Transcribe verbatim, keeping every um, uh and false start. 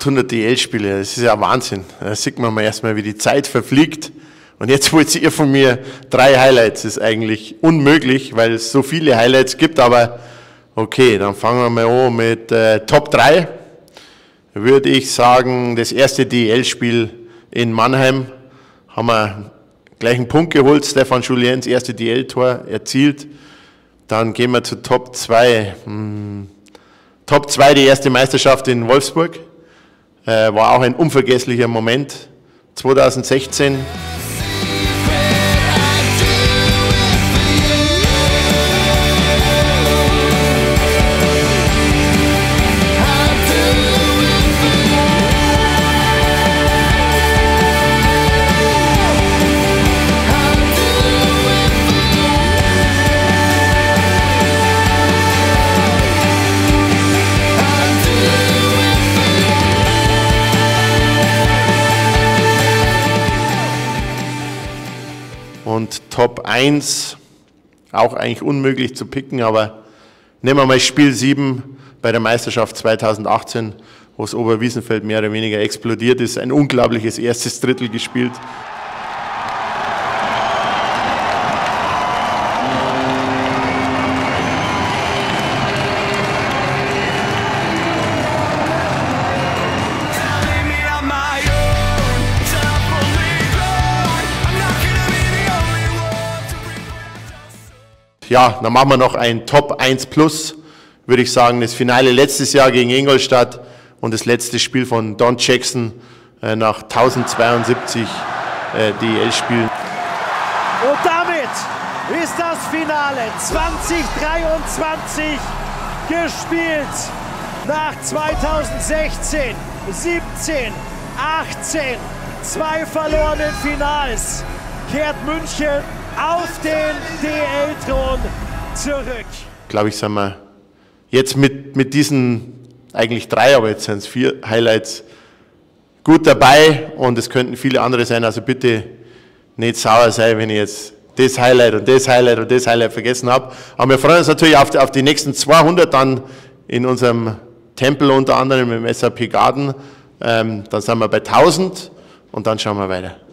achthundert D L-Spiele, das ist ja Wahnsinn. Da sieht man mal erstmal, wie die Zeit verfliegt. Und jetzt wollt ihr von mir drei Highlights. Das ist eigentlich unmöglich, weil es so viele Highlights gibt. Aber okay, dann fangen wir mal an mit äh, Top drei. Würde ich sagen, das erste D L-Spiel in Mannheim haben wir gleich einen Punkt geholt. Stefan Juliens erste D L-Tor erzielt. Dann gehen wir zu Top zwei. Hm. Top zwei, die erste Meisterschaft in Wolfsburg. Äh, war auch ein unvergesslicher Moment. zweitausendsechzehn. Und Top eins, auch eigentlich unmöglich zu picken, aber nehmen wir mal Spiel sieben bei der Meisterschaft zweitausendachtzehn, wo das Oberwiesenfeld mehr oder weniger explodiert ist. Ein unglaubliches erstes Drittel gespielt. Ja, dann machen wir noch ein Top eins plus, würde ich sagen, das Finale letztes Jahr gegen Ingolstadt und das letzte Spiel von Don Jackson äh, nach tausendzweiundsiebzig äh, D L-Spielen. Und damit ist das Finale zwanzig dreiundzwanzig gespielt. Nach zweitausendsechzehn, siebzehn, achtzehn, zwei verlorenen Finals kehrt München auf den D L-Thron zurück. Glaube ich, sind wir jetzt mit, mit diesen eigentlich drei, aber jetzt sind es vier Highlights gut dabei und es könnten viele andere sein. Also bitte nicht sauer sein, wenn ich jetzt das Highlight und das Highlight und das Highlight vergessen habe. Aber wir freuen uns natürlich auf die, auf die nächsten zweihundert dann in unserem Tempel, unter anderem im S A P Garden. Ähm, dann sind wir bei tausend und dann schauen wir weiter.